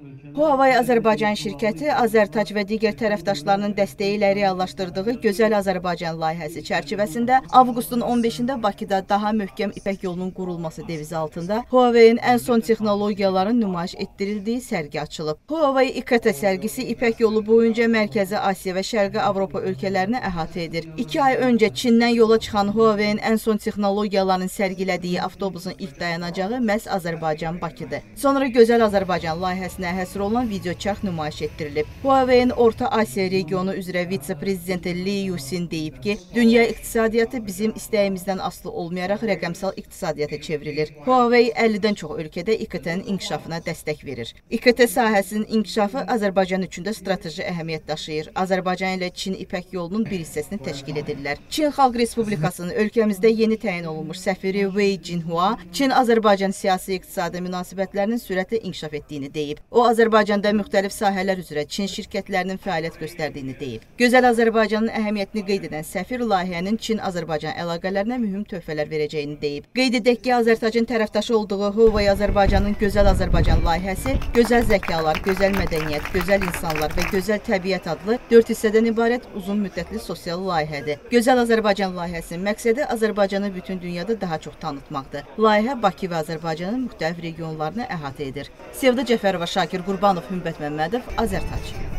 Huawei Azərbaycan şirkəti Azərtac və digər tərəfdaşlarının dəstəyi ilə reallaşdırdığı Gözəl Azərbaycan layihəsi çərçivəsində avqustun 15-də Bakıda daha möhkəm İpək yolunun qurulması devizi altında Huawei-in ən son texnologiyaların nümayiş etdirildiyi sərgi açılıb. Huawei İKT sərgisi İpək yolu boyunca Mərkəzi Asiya və Şərqi Avropa ölkələrini əhatə edir. 2 ay öncə Çindən yola çıxan Huawei-in ən son texnologiyaların sərgilədiyi avtobusun ilk dayanacağı məhz Azərbaycan Bakıdır. Sonra Gözəl Azərbaycan layihəsinə həsr olan videoçarx nümayiş etdirilib. Huawei-in Orta Asiya regionu üzrə vitse-prezidenti Li Yusin deyib ki, dünya iqtisadiyyatı bizim istəyimizdən asılı olmayaraq rəqəmsal iqtisadiyyata çevrilir. Huawei 50-dən çox ölkədə İKT-nin inkişafına dəstək verir. İKT sahəsinin inkişafı Azərbaycan üçün də strateji əhəmiyyət daşıyır. Azərbaycan ilə Çin İpək yolunun bir hissəsini təşkil edirlər. Çin Xalq Respublikasının ölkəmizdə yeni təyin olunmuş səfiri Wei Jinhua, Çin-Azərbaycan siyasi-iqtisadi münasibətlərinin sürətlə inkişaf etdiyini deyib. O, Azərbaycanda müxtəlif sahələr üzrə Çin şirkətlərinin fəaliyyət göstərdiyini deyib. Gözəl Azərbaycanın əhəmiyyətini qeyd edən səfir layihənin Çin-Azərbaycan əlaqələrinə mühüm töhfələr verəcəyini deyib. Qeyd edək ki, Azərtacın tərəfdaşı olduğu Huawei Azərbaycanın Gözəl Azərbaycan layihəsi gözəl zəkalar, gözəl mədəniyyət, gözəl insanlar və gözəl təbiət adlı 4 hissədən ibarət uzun müddətli sosial layihədir. Gözəl Azərbaycan layihəsinin məqsədi Azərbaycanı bütün dünyada daha çox tanıtmaqdır. Layihə Bakı və Azərbaycanın müxtəlif regionlarını əhatə edir. Sevda Cəfərova, Şakir Qurbanov, Hümbət Məmmədov, Azərtac.